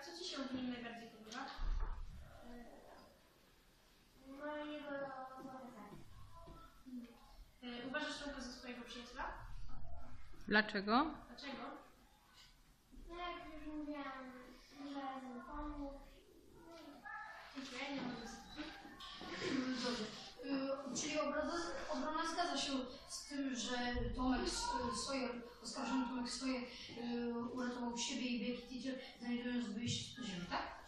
co Ci się w nim najbardziej podoba? No jego złote. Uważasz Tomka za swojego przyjaciela? Dlaczego? Dlaczego? No jak już mówiłam, że mi pomógł. Dziękuję, nie mam Dobrze. Czyli obrona zgadza się z tym, że oskarżony Tomek Sawyer uratował siebie i Becky Teacher, znajdując wyjście do ziemi, tak?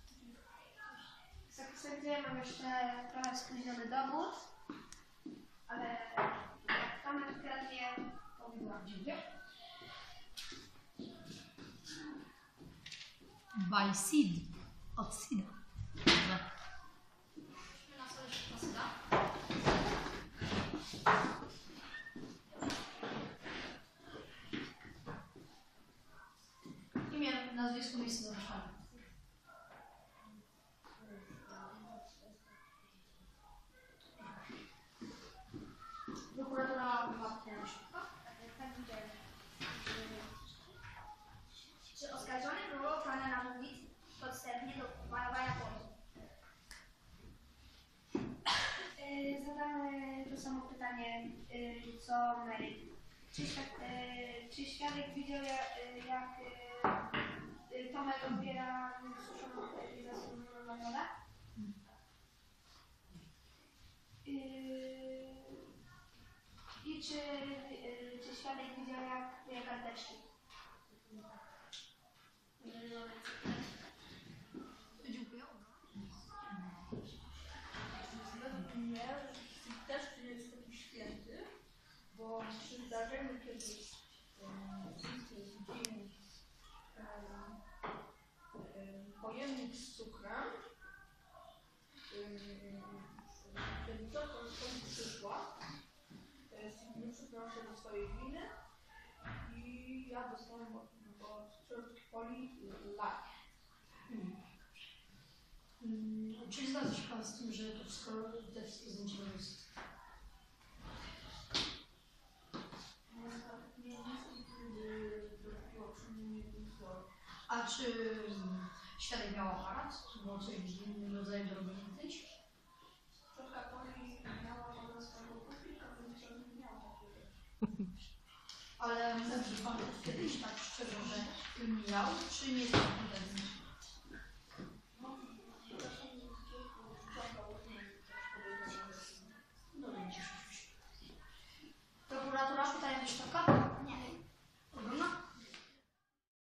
Sądzę, mam jeszcze trochę spóźniony dowód, ale jak Tomek kradnie, to wygrałam. Dziękuję. By seed. Od seeda. Dobra. Na co jeszcze posyda? Imię, nazwisko, miejsce zamieszkania. Prokuratura Martina. Tak widziałem. Czy oskarżony próbował Pana namówić podstępnie do malowania pozwu? Zadamy to samo pytanie, co Mary. Czy świadek widział, jak Tomek odbiera suszoną zasuszoną nagrodę? I czy świadek widział, jak myje karteczki? Dziękuję. Według mnie też nie jest taki święty, bo przy zdarzeniu, kiedy widzimy pojemnik z cukrem, kiedy to przyszła, nie przyznał się do swojej winy i ja dostałem od środki folii lak. Czy zgadza się Pan z tym, że to wszystko te wszystkie zdjęcia jest? A czy świadek miał aparat? Czy było coś w innym rodzaju do robienia zdjęć? Środka folii miała wodę swojego publika, więc nie miała takiego. Ale mówi Pan kiedyś tak szczerze, że miał, czy nie jest kompetentny?